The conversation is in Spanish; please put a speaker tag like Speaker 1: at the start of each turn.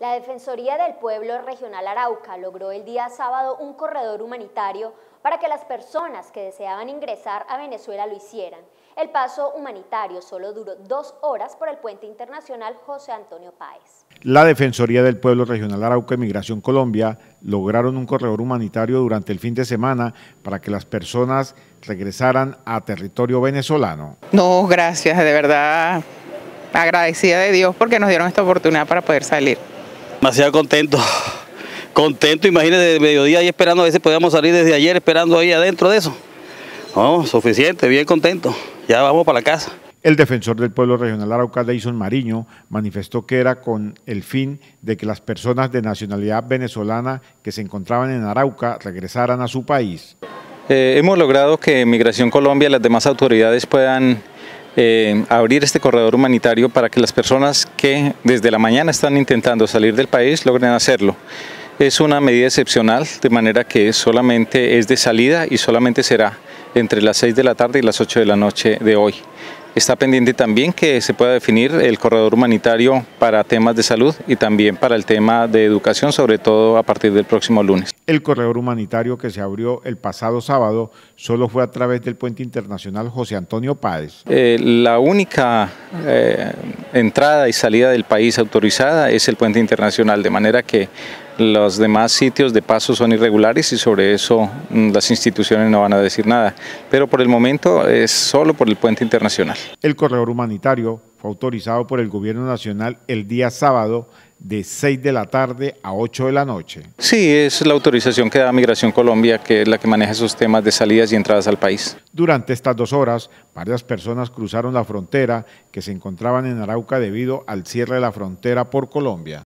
Speaker 1: La Defensoría del Pueblo Regional Arauca logró el día sábado un corredor humanitario para que las personas que deseaban ingresar a Venezuela lo hicieran. El paso humanitario solo duró 2 horas por el puente internacional José Antonio Páez.
Speaker 2: La Defensoría del Pueblo Regional Arauca y Migración Colombia lograron un corredor humanitario durante el fin de semana para que las personas regresaran a territorio venezolano.
Speaker 3: No, gracias, de verdad agradecida de Dios porque nos dieron esta oportunidad para poder salir.
Speaker 4: Demasiado contento, imagínate, de mediodía ahí esperando, a veces podíamos salir desde ayer esperando ahí adentro de eso. No, suficiente, bien contento, ya vamos para la casa.
Speaker 2: El defensor del pueblo regional Arauca, Deison Mariño, manifestó que era con el fin de que las personas de nacionalidad venezolana que se encontraban en Arauca regresaran a su país.
Speaker 5: Hemos logrado que Migración Colombia y las demás autoridades puedan abrir este corredor humanitario para que las personas que desde la mañana están intentando salir del país logren hacerlo. Es una medida excepcional, de manera que solamente es de salida y solamente será entre las 6 de la tarde y las 8 de la noche de hoy. Está pendiente también que se pueda definir el corredor humanitario para temas de salud y también para el tema de educación, sobre todo a partir del próximo lunes.
Speaker 2: El corredor humanitario que se abrió el pasado sábado solo fue a través del puente internacional José Antonio Páez.
Speaker 5: La única entrada y salida del país autorizada es el puente internacional, de manera que los demás sitios de paso son irregulares y sobre eso las instituciones no van a decir nada, pero por el momento es solo por el puente internacional.
Speaker 2: El corredor humanitario fue autorizado por el gobierno nacional el día sábado de 6 de la tarde a 8 de la noche.
Speaker 5: Sí, es la autorización que da Migración Colombia, que es la que maneja esos temas de salidas y entradas al país.
Speaker 2: Durante estas 2 horas, varias personas cruzaron la frontera que se encontraban en Arauca debido al cierre de la frontera por Colombia.